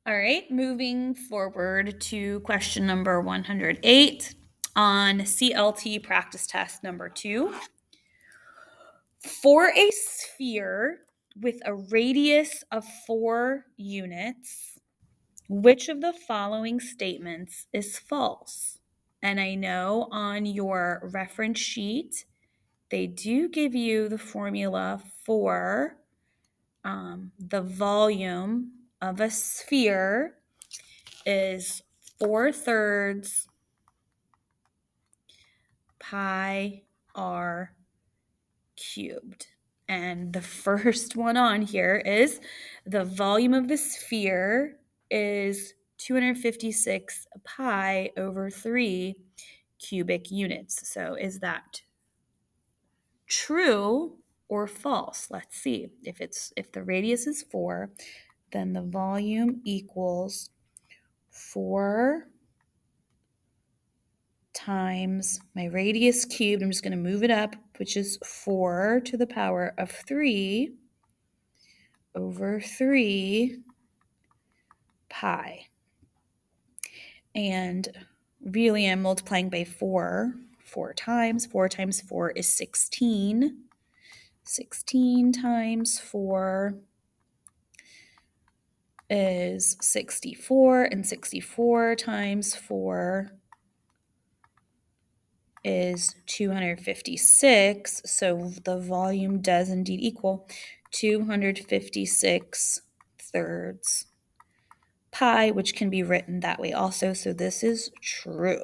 All right, moving forward to question number 108 on CLT practice test number 2. For a sphere with a radius of 4 units, which of the following statements is false? And I know on your reference sheet, they do give you the formula for the volume of a sphere is 4/3 pi r cubed. And the first one on here is the volume of the sphere is 256 pi over 3 cubic units. So is that true or false? Let's see. If the radius is 4, then the volume equals 4 times my radius cubed. I'm just going to move it up, which is 4 to the power of 3 over 3 pi. And really I'm multiplying by 4 times. 4 times 4 is 16. 16 times 4 is 64, and 64 times 4 is 256. So the volume does indeed equal 256 thirds pi, which can be written that way also. So this is true.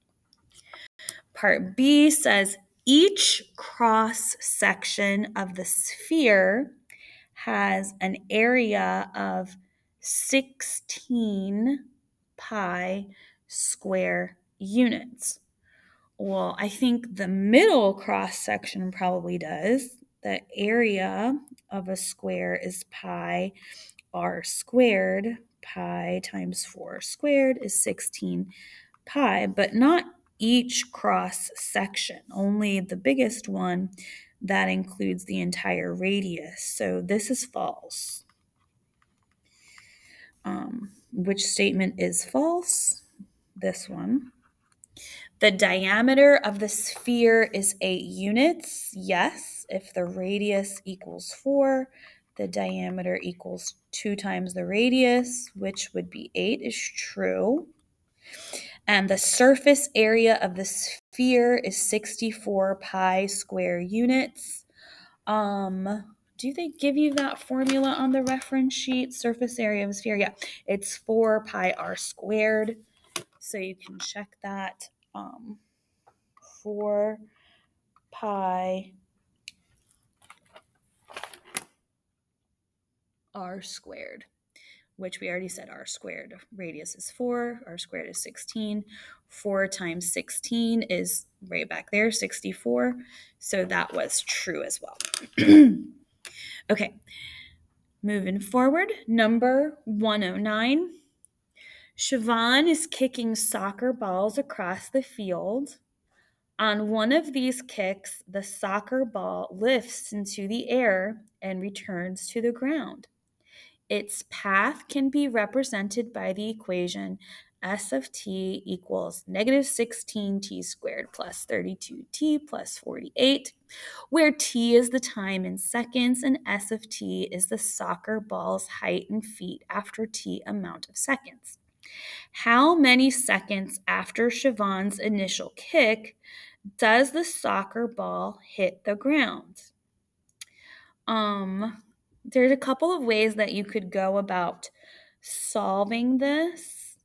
Part B says each cross section of the sphere has an area of 16 pi square units. Well, I think the middle cross section probably does. The area of a square is pi r squared. Pi times 4 squared is 16 pi, but not each cross section, only the biggest one that includes the entire radius. So this is false. Which statement is false? This one. The diameter of the sphere is 8 units. Yes, if the radius equals 4, the diameter equals 2 times the radius, which would be 8, is true. And the surface area of the sphere is 64 pi square units. Do they give you that formula on the reference sheet? Surface area of a sphere? Yeah, it's 4 pi r squared. So you can check that. 4 pi r squared, which we already said r squared. Radius is 4, r squared is 16. 4 times 16 is right back there, 64. So that was true as well. Okay, moving forward, number 109. Siobhan is kicking soccer balls across the field. On one of these kicks, the soccer ball lifts into the air and returns to the ground. Its path can be represented by the equation S of t equals negative 16t squared plus 32t plus 48, where t is the time in seconds and S of t is the soccer ball's height in feet after t amount of seconds. How many seconds after Siobhan's initial kick does the soccer ball hit the ground? There's a couple of ways that you could go about solving this.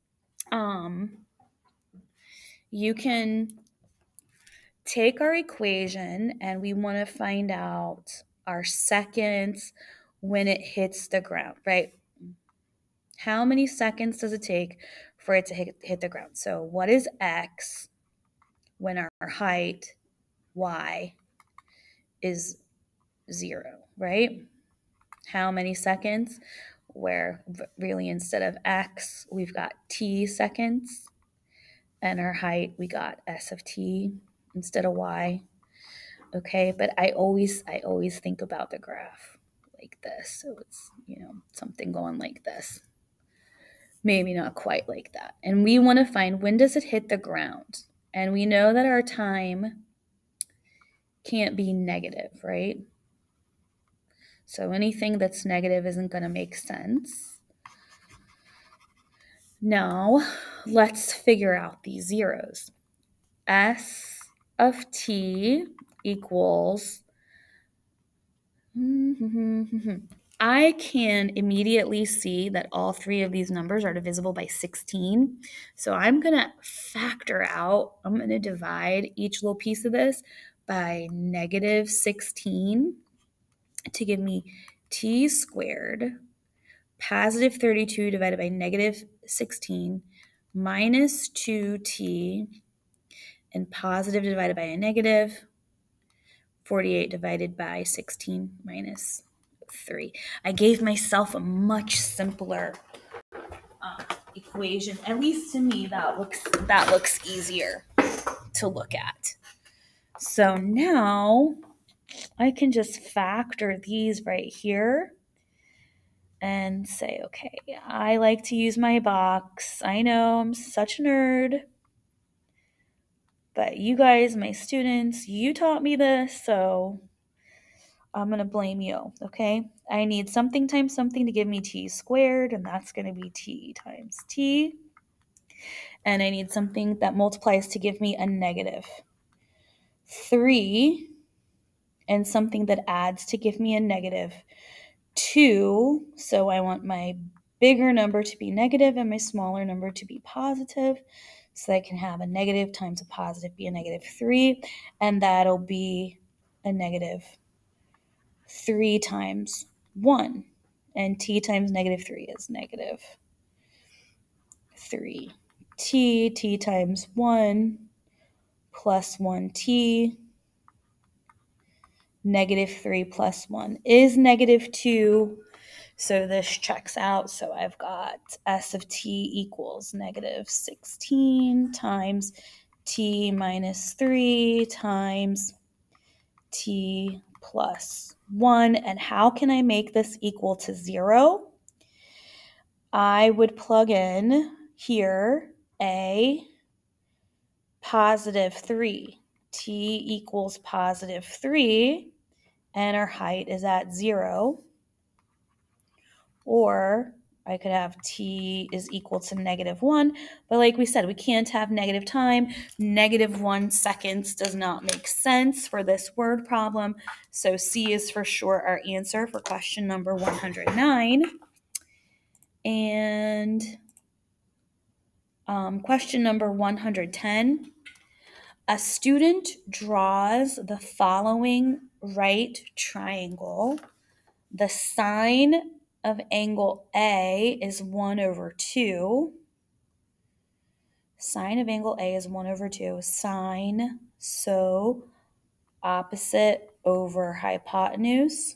You can take our equation and we want to find out our seconds when it hits the ground, right? How many seconds does it take for it to hit the ground? So what is x when our height, y, is 0, right? How many seconds? Where really instead of x, we've got t seconds, and our height, we got s of t instead of y. Okay, but I always think about the graph like this. So it's, something going like this. maybe not quite like that. And we want to find when does it hit the ground? And we know that our time can't be negative, right? So anything that's negative isn't going to make sense. Now, let's figure out these zeros. S of t equals I can immediately see that all three of these numbers are divisible by 16. So I'm going to factor out, I'm going to divide each little piece of this by negative 16 to give me t squared, positive 32 divided by negative 16 minus 2t, and positive divided by a negative, 48 divided by 16 minus 3. I gave myself a much simpler equation. At least to me, that looks easier to look at. So now I can just factor these right here and say, okay, I like to use my box. I know I'm such a nerd, but you guys, my students, you taught me this, so I'm going to blame you, okay? I need something times something to give me t squared, and that's going to be t times t. And I need something that multiplies to give me a negative 3, and something that adds to give me a negative 2. So I want my bigger number to be negative and my smaller number to be positive. So I can have a negative times a positive be a negative 3, and that'll be a negative 3 times 1. And t times negative 3 is negative 3. T times 1 plus 1t, negative 3 plus 1 is negative 2. So this checks out. So I've got S of t equals negative 16 times t minus 3 times t plus 1. And how can I make this equal to 0? I would plug in here a positive 3. T equals positive 3, and our height is at 0. Or I could have t is equal to negative 1. But like we said, we can't have negative time. Negative 1 seconds does not make sense for this word problem. So C is for sure our answer for question number 109. And question number 110. A student draws the following right triangle. The sine of angle A is 1 over 2. Sine of angle A is 1 over 2. Sine, so opposite over hypotenuse.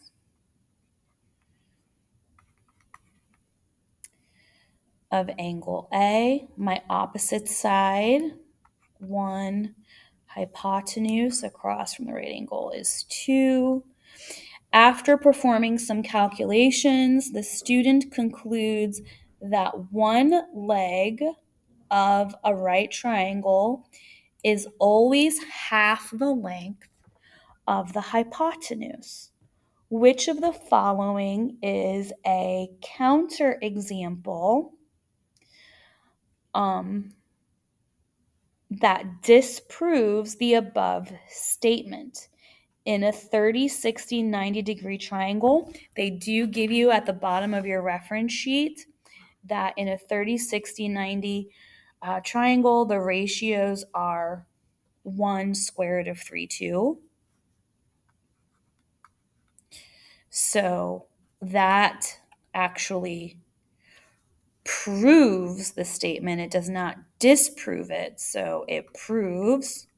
Of angle A, my opposite side, 1 hypotenuse across from the right angle is 2. After performing some calculations, the student concludes that one leg of a right triangle is always half the length of the hypotenuse. Which of the following is a counterexample that disproves the above statement? In a 30, 60, 90 degree triangle, they do give you at the bottom of your reference sheet that in a 30, 60, 90 triangle, the ratios are 1 square root of 3, 2. So that actually proves the statement. It does not disprove it. So it proves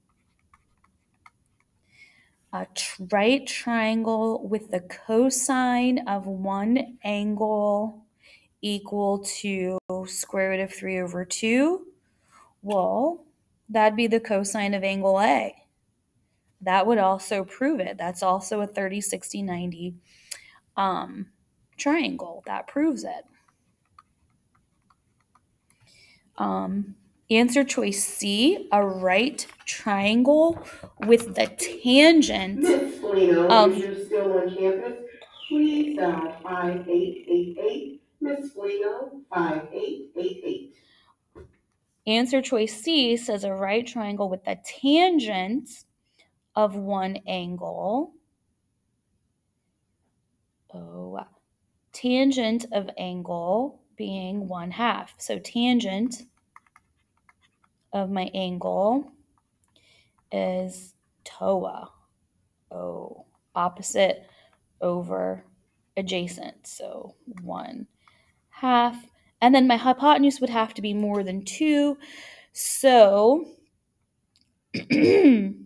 a right triangle with the cosine of one angle equal to square root of 3 over 2. Well, that'd be the cosine of angle A. That would also prove it. That's also a 30, 60, 90 triangle. That proves it. Answer choice C, a right triangle with the tangent Miss Flino, of... if you're still on campus, please dial 5888. Miss Flino, 5888. Answer choice C says a right triangle with the tangent of one angle. Tangent of angle being 1/2. So tangent of my angle is TOA. Opposite over adjacent. So 1/2. And then my hypotenuse would have to be more than 2. So the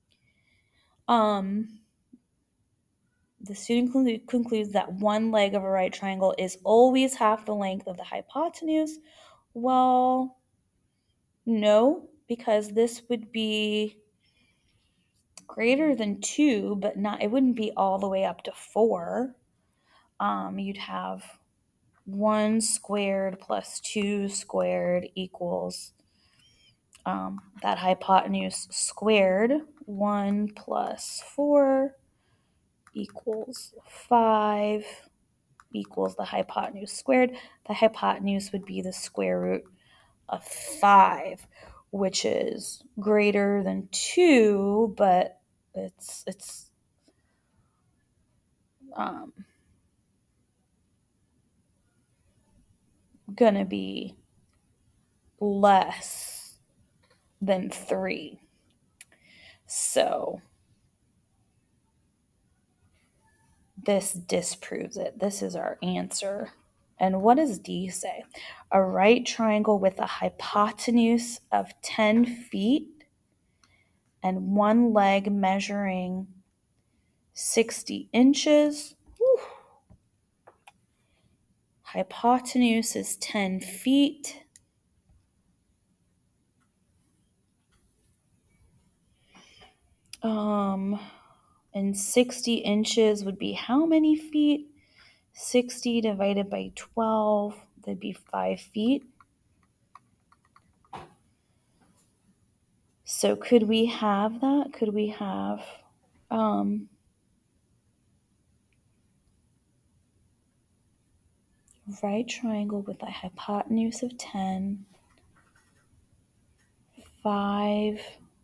student concludes that one leg of a right triangle is always half the length of the hypotenuse. Well, no, because this would be greater than 2, but not, it wouldn't be all the way up to 4. You'd have 1 squared plus 2 squared equals that hypotenuse squared. 1 plus 4 equals 5 equals the hypotenuse squared. The hypotenuse would be the square root of 5, which is greater than 2, but it's gonna be less than 3. So this disproves it. This is our answer. And what does D say? A right triangle with a hypotenuse of 10 feet and one leg measuring 60 inches. Whew. Hypotenuse is 10 feet. And 60 inches would be how many feet? 60 divided by 12, that'd be 5 feet. So could we have that? Could we have right triangle with a hypotenuse of 10, 5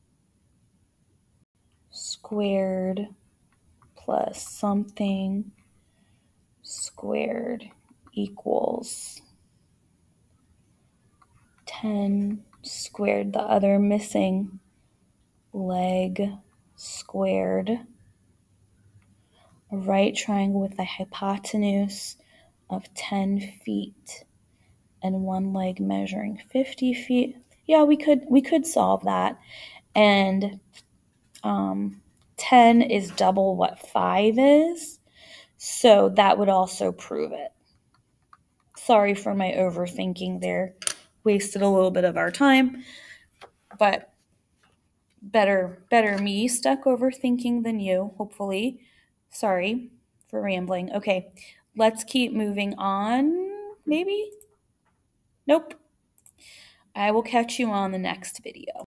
squared plus something squared equals 10 squared, the other missing leg squared. A right triangle with a hypotenuse of 10 feet and one leg measuring 50 feet. Yeah, we could solve that. And 10 is double what 5 is. So that would also prove it. Sorry for my overthinking there. Wasted a little bit of our time, but better me stuck overthinking than you, hopefully. Sorry for rambling. Okay, let's keep moving on, maybe? Nope. I will catch you on the next video.